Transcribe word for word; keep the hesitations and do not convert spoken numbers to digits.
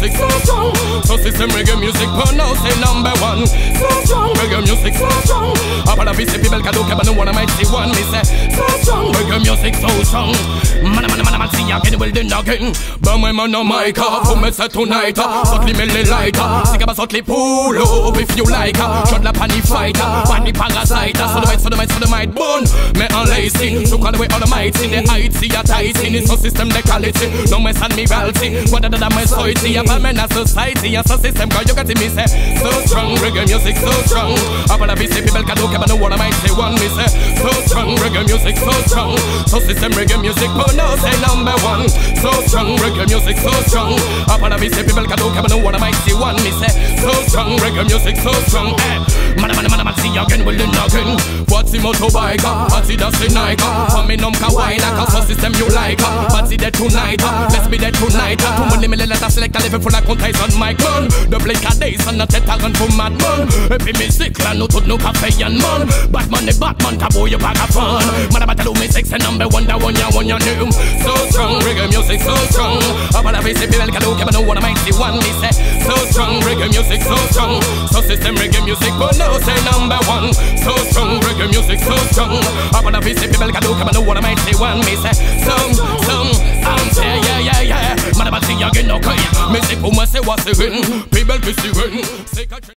music so strong. So system reggae music pronounce say number one. So strong, reggae music so strong. Après la vie c'est people cadeau que nous wanna make see one. Me say so strong, reggae music so strong. Man man man man see again will then again. But my man no mic up, for me say tonight. Sotli me le light, sick about sotli pull up if you like. Shot la panic fighter, panic parasite. So the might, so the might, so the might bun. Me unlacing, so call away all the mights in the heights. See a tight in the system the quality. No mess and me wealthy. What other than my society, a man a society, a system. Cause you got to me say so strong, reggae music so strong. Après la vie c'est people cadeau que nous wanna might say one. Me say so strong, reggae music so strong. So system reggae music but now say number one. So strong, reggae music so strong. Après la vie c'est people cadeau que nous wanna might say one. Me say so strong, reggae music so strong. Man man man man see again will then again. What's the motorbike? What's the dusty night? For me num kawaii like a system you like. What's it there tonight? Let's be there tonight. Too many me let us select a level full of contains on mic man. The blink a days and a tête à run pour madman. Et puis musique là nous tout nous café and man. Batman et Batman tabou you back a fun. Man about to music c'est number one that one ya one ya new. So strong reggae music so strong. Après la vie c'est people cadeau que nous wanna make see one. Me say so strong reggae music so strong. So system reggae music but now say number one. So strong reggae music so strong. Après la vie c'est people cadeau que nous wanna make see one. Me say some some some say yeah yeah yeah. Man about to see again okay. Me say pour moi c'est what c'est une. People qui suivent.